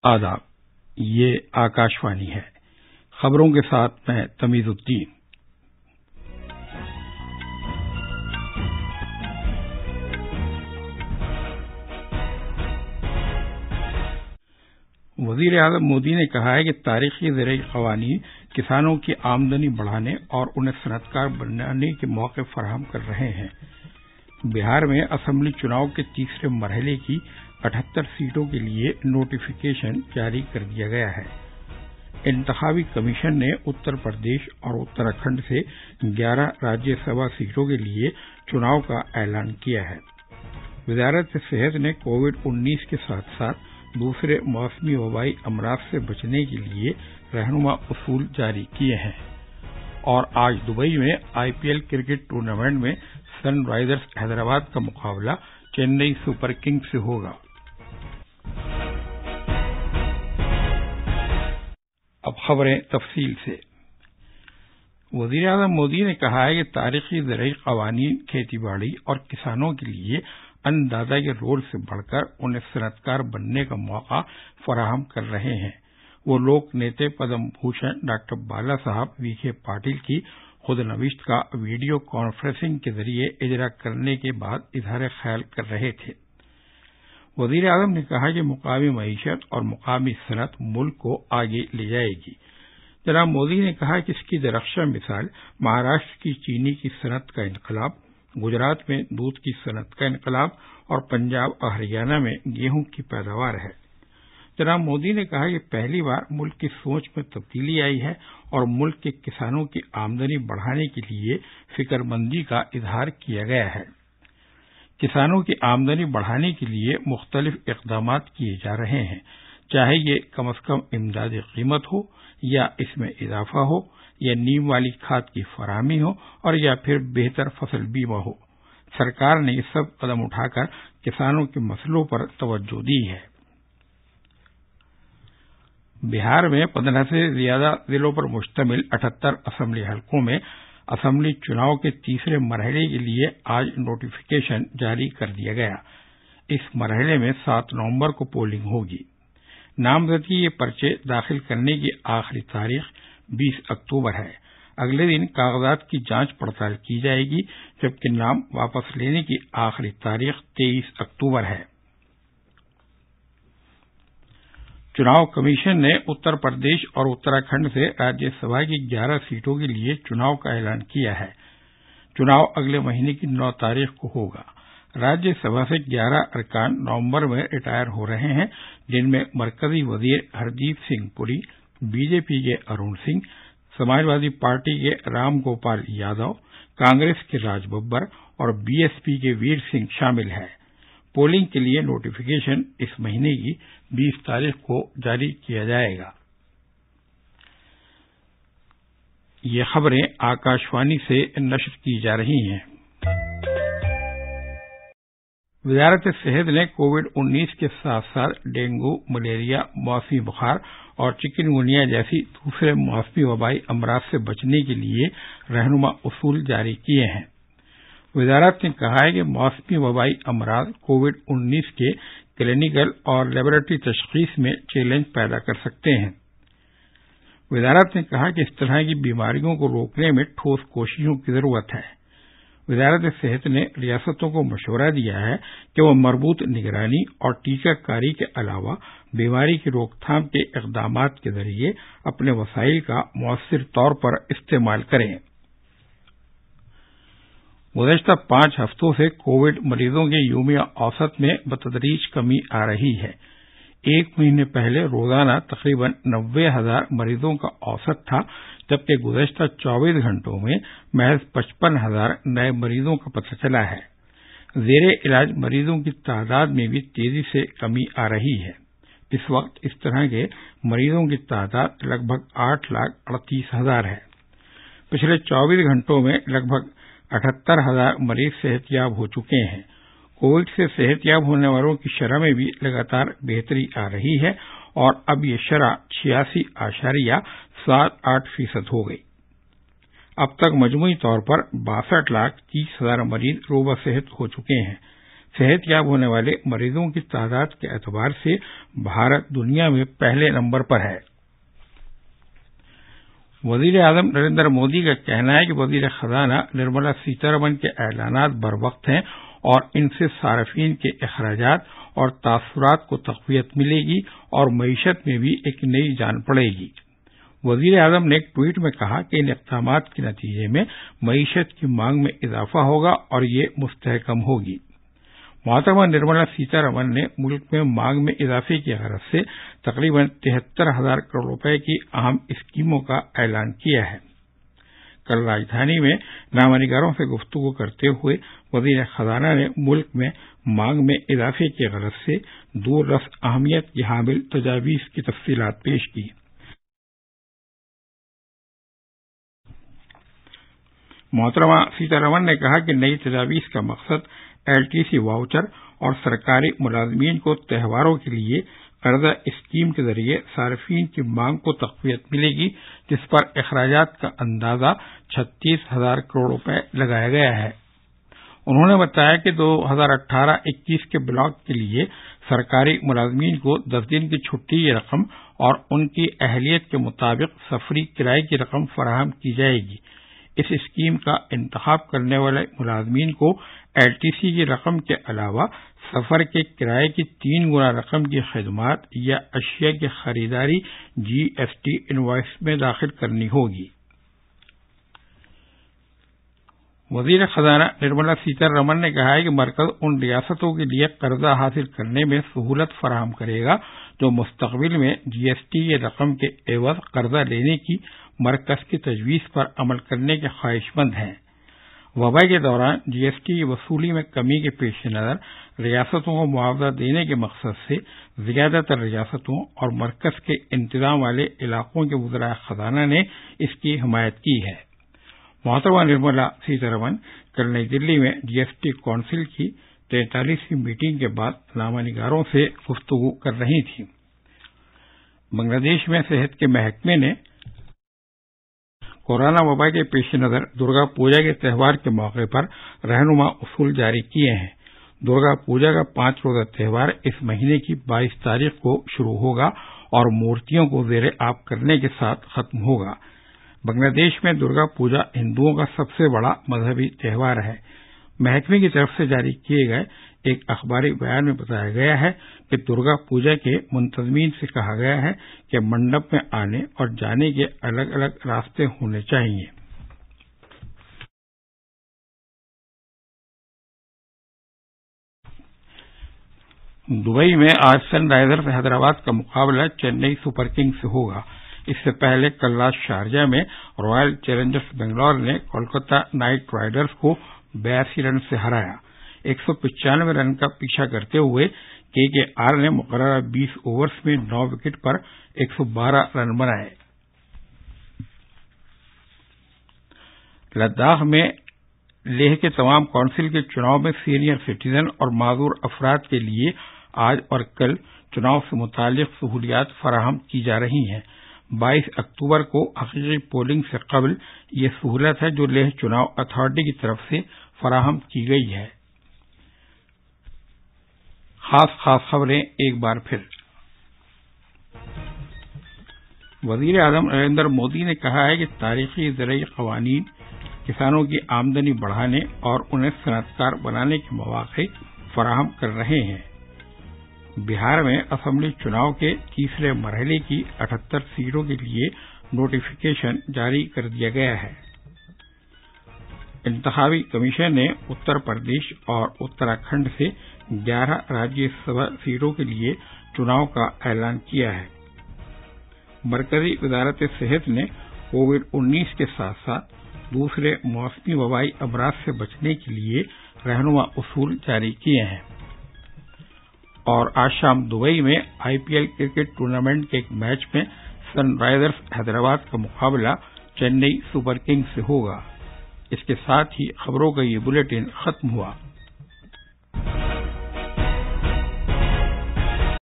آداب، یہ آکاشوانی ہے۔ خبروں کے ساتھ میں تمیز الدین۔ وزیر اعظم مودی نے کہا ہے کہ تاریخی زرعی قوانین کسانوں کی آمدنی بڑھانے اور انہیں صنعت کار بنانے کے موقع فراہم کر رہے ہیں۔ بہار میں اسمبلی چناؤ کے تیسرے مرحلے کی 78 سیٹوں کے لیے نوٹیفیکیشن جاری کر دیا گیا ہے۔ انتخابی کمیشن نے اتر پردیش اور اتراکھنڈ سے 11 راجیہ سبھا سیٹوں کے لیے چناؤ کا اعلان کیا ہے۔ وزارت صحت نے کووڈ-19 کے ساتھ ساتھ دوسرے موسمی وبائی امراض سے بچنے کے لیے رہنما اصول جاری کیے ہیں۔ اور آج دبئی میں IPL کرکٹ ٹورنامنٹ میں سن رائزرز حیدرآباد کا مقابلہ چنئی سپر کنگز سے ہوگا۔ اب خبریں تفصیل سے۔ وزیر اعظم مودی نے کہا ہے کہ تاریخی زرعی قوانین کھیتی باڑی اور کسانوں کے لیے ان داتا کے رول سے بڑھ کر انہیں صنعت کار بننے کا موقع فراہم کر رہے ہیں۔ وہ لوک نیتے پدم بھوشن ڈاکٹر بالا صاحب ویکھے پاٹل کی خود نوشت کا ویڈیو کانفرنسنگ کے ذریعے اجرا کرنے کے بعد اظہار خیال کر رہے تھے۔ وزیر اعظم نے کہا کہ مقامی معیشت اور مقامی صنعت ملک کو آگے لے جائے گی۔ جناب مودی نے کہا کہ اس کی درخشاں مثال مہاراشٹر کی چینی کی صنعت کا انقلاب، گجرات میں دودھ کی صنعت کا انقلاب اور پنجاب اور ہریانہ میں گیہوں کی پیداوار ہے۔ جناب مودی نے کہا کہ پہلی بار ملک کی سوچ میں تبدیلی آئی ہے اور ملک کے کسانوں کی آمدنی بڑھانے کے لیے فکر مندی کا اظہار کیا گیا ہے۔ کسانوں کی آمدنی بڑھانے کے لیے مختلف اقدامات کیے جا رہے ہیں، چاہے یہ کم از کم امدادی قیمت ہو یا اس میں اضافہ ہو یا نیم والی کھاد کی فراہمی ہو اور یا پھر بہتر فصل بیمہ ہو۔ سرکار نے یہ سب قدم اٹھا کر کسانوں کے مسئلوں پر توجہ دی ہے۔ بہار میں 15 سے زیادہ ضلعوں پر مشتمل 78 اسمبلی حلقوں میں اسمبلی چناؤ کے تیسرے مرحلے کے لیے آج نوٹیفیکیشن جاری کر دیا گیا۔ اس مرحلے میں 7 نومبر کو پولنگ ہوگی۔ نامزدگی کے پرچے داخل کرنے کی آخری تاریخ 20 اکتوبر ہے۔ اگلے دن کاغذات کی جانچ پڑتال کی جائے گی، جبکہ نام واپس لینے کی آخری تاریخ 23 اکتوبر ہے۔ چناؤ کمیشن نے اتر پردیش اور اتراکھنڈ سے راجیہ سبھا کی 11 سیٹوں کے لیے چناؤ کا اعلان کیا ہے۔ چناؤ اگلے مہینے کی 9 تاریخ کو ہوگا۔ راجیہ سبھا سے 11 ارکان نومبر میں ریٹائر ہو رہے ہیں، جن میں مرکزی وزیر ہردیپ سنگھ پوری، BJP کے ارون سنگھ، سماجوادی پارٹی کے رام گوپال یادو، کانگریس کے راج ببر اور BSP کے ویر سنگھ شامل ہیں۔ پولنگ کے لیے نوٹیفیکیشن اس مہینے کی 20 تاریخ کو جاری کیا جائے گا۔ یہ خبریں آکاشوانی سے نشر کی جا رہی ہیں۔ وزارت صحت نے کووڈ-19 کے ساتھ ساتھ ڈینگو، ملیریا، موسمی بخار اور چکن گونیا جیسی دوسرے موسمی وبائی امراض سے بچنے کے لیے رہنما اصول جاری کیے ہیں۔ وزارت نے کہا ہے کہ موسمی وبائی امراض کووڈ-19 کے کلینکل اور لیبارٹری تشخیص میں چیلنج پیدا کر سکتے ہیں۔ وزارت نے کہا کہ اس طرح کی بیماریوں کو روکنے میں ٹھوس کوششوں کی ضرورت ہے۔ وزارت صحت نے ریاستوں کو مشورہ دیا ہے کہ وہ مربوط نگرانی اور ٹیکہ کاری کے علاوہ بیماری کی روک تھام کے اقدامات کے ذریعے اپنے وسائل کا مؤثر طور پر استعمال کریں۔ گزشتہ 5 ہفتوں سے کووڈ مریضوں کے یومیہ اوسط میں بتدریج کمی آ رہی ہے۔ ایک مہینے پہلے روزانہ تقریباً 90,000 مریضوں کا اوسط تھا، جبکہ گزشتہ 24 گھنٹوں میں محض 55,000 نئے مریضوں کا پتہ چلا ہے۔ زیر علاج مریضوں کی تعداد میں بھی تیزی سے کمی آ رہی ہے۔ اس وقت اس طرح کے مریضوں کی تعداد لگ بھگ 8,38,000 ہے۔ پچھلے 24 گھنٹوں میں لگ بھگ 78,000 مریض صحت یاب ہو چکے ہیں۔ کووڈ سے صحت یاب ہونے والوں کی شرح میں بھی لگاتار بہتری آ رہی ہے اور اب یہ شرح 86.78% ہو گئی۔ اب تک مجموعی طور پر 62,30,000 مریض روبہ صحت ہو چکے ہیں۔ صحت یاب ہونے والے مریضوں کی تعداد کے اعتبار سے بھارت دنیا میں پہلے نمبر پر ہے۔ وزیر اعظم نریندر مودی کا کہنا ہے کہ وزیر خزانہ نرملا سیتارمن کے اعلانات بروقت ہیں اور ان سے صارفین کے اخراجات اور تاثرات کو تقویت ملے گی اور معیشت میں بھی ایک نئی جان پڑے گی۔ وزیر اعظم نے ایک ٹویٹ میں کہا کہ ان اقدامات کے نتیجے میں معیشت کی مانگ میں اضافہ ہوگا اور یہ مستحکم ہوگی۔ محترمہ نرملا سیتارمن نے ملک میں مانگ میں اضافے کی غرض سے تقریباً 73,000 کروڑ روپے کی اہم اسکیموں کا اعلان کیا ہے۔ کل راجدھانی میں نامہ نگاروں سے گفتگو کرتے ہوئے وزیر خزانہ نے ملک میں مانگ میں اضافے کی غرض سے دور رس اہمیت کی حامل تجاویز کی تفصیلات پیش کی۔ محترمہ سیتارمن نے کہا کہ نئی تجاویز کا مقصد LTC واؤچر اور سرکاری ملازمین کو تہواروں کے لیے قرضہ اسکیم کے ذریعے صارفین کی مانگ کو تقویت ملے گی، جس پر اخراجات کا اندازہ 36,000 کروڑ روپے لگایا گیا ہے۔ انہوں نے بتایا کہ 2018-21 کے بلاک کے لیے سرکاری ملازمین کو 10 دن کی چھٹی کی رقم اور ان کی اہلیت کے مطابق سفری کرائے کی رقم فراہم کی جائے گی۔ اس اسکیم کا انتخاب کرنے والے ملازمین کو LTC کی رقم کے علاوہ سفر کے کرائے کی 3 گنا رقم کی خدمات یا اشیاء کی خریداری GST انوائس میں داخل کرنی ہوگی۔ وزیر خزانہ نرملا سیتارمن نے کہا ہے کہ مرکز ان ریاستوں کے لیے قرضہ حاصل کرنے میں سہولت فراہم کرے گا جو مستقبل میں GST کی رقم کے عوض قرضہ لینے کی مرکز کی تجویز پر عمل کرنے کے خواہش مند ہیں۔ وبا کے دوران GST کی وصولی میں کمی کے پیش نظر ریاستوں کو معاوضہ دینے کے مقصد سے زیادہ تر ریاستوں اور مرکز کے انتظام والے علاقوں کے وزراء خزانہ نے اس کی حمایت کی ہے۔ محترمہ نرملا سیتارمن کل نئی دلی میں GST کونسل کی 43ویں میٹنگ کے بعد نامہ نگاروں سے گفتگو کر رہی تھیں۔ بنگلہ دیش میں صحت کے محکمے نے کورونا وبا کے پیش نظر درگا پوجا کے تہوار کے موقع پر رہنما اصول جاری کیے ہیں۔ درگا پوجا کا 5 روزہ تہوار اس مہینے کی 22 تاریخ کو شروع ہوگا اور مورتیوں کو زیر آب کرنے کے ساتھ ختم ہوگا۔ بنگلہ دیش میں درگا پوجا ہندوؤں کا سب سے بڑا مذہبی تہوار ہے۔ محکمے کی طرف سے جاری کیے گئے ایک اخباری بیان میں بتایا گیا ہے کہ درگا پوجا کے منتظمین سے کہا گیا ہے کہ منڈپ میں آنے اور جانے کے الگ الگ راستے ہونے چاہیے۔ دبئی میں آج سن رائزرز حیدرآباد کا مقابلہ چنئی سپر کنگز سے ہوگا۔ اس سے پہلے کل رات شارجہ میں رائل چیلنجرز بنگلور نے کولکتہ نائٹ رائڈرز کو 82 رن سے ہرایا۔ 195 رن کا پیچھا کرتے ہوئے KKR نے مقررہ 20 اوورز میں 9 وکٹ پر 112 رن بنائے۔ لداخ میں لیہ کے تمام کونسل کے چناؤ میں سینئر سٹیزن اور معذور افراد کے لیے آج اور کل چناؤ سے متعلق سہولیات فراہم کی جا رہی ہیں۔ 22 اکتوبر کو حقیقی پولنگ سے قبل یہ سہولت ہے جو لیہ چناؤ اتھارٹی کی طرف سے فراہم کی گئی ہے۔ خاص خبریں ایک بار پھر۔ وزیر اعظم نریندر مودی نے کہا ہے کہ تاریخی زرعی قوانین کسانوں کی آمدنی بڑھانے اور انہیں صنعت کار بنانے کے مواقع فراہم کر رہے ہیں۔ بہار میں اسمبلی چناؤ کے تیسرے مرحلے کی 78 سیٹوں کے لیے نوٹیفکیشن جاری کر دیا گیا ہے۔ انتخابی کمیشن نے اتر پردیش اور اتراکھنڈ سے 11 راجیہ سبھا سیٹوں کے لیے چناؤ کا اعلان کیا ہے۔ مرکزی وزارت صحت نے کووڈ-19 کے ساتھ ساتھ دوسرے موسمی وبائی امراض سے بچنے کے لیے رہنما اصول جاری کیے ہیں۔ اور آج شام دبئی میں IPL کرکٹ ٹورنامنٹ کے ایک میچ میں سن رائزرز حیدرآباد کا مقابلہ چنئی سپر کنگز سے ہوگا۔ اس کے ساتھ ہی خبروں کا یہ بلیٹن ختم ہوا۔